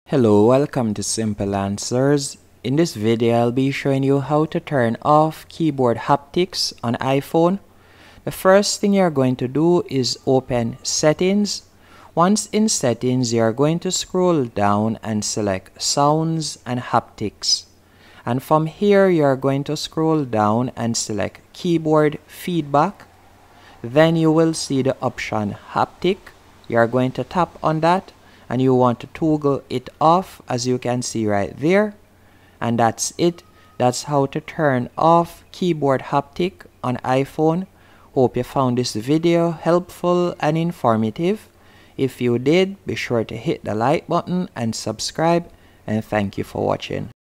Hello, welcome to Simple Answers. In this video, I'll be showing you how to turn off keyboard haptics on iPhone. The first thing you're going to do is open Settings. Once in Settings, you're going to scroll down and select Sounds and Haptics. And from here, you're going to scroll down and select Keyboard Feedback. Then you will see the option Haptic. You're going to tap on that, and you want to toggle it off, as you can see right there. And that's it. That's how to turn off keyboard haptic on iPhone. Hope you found this video helpful and informative. If you did, be sure to hit the like button and subscribe, and thank you for watching.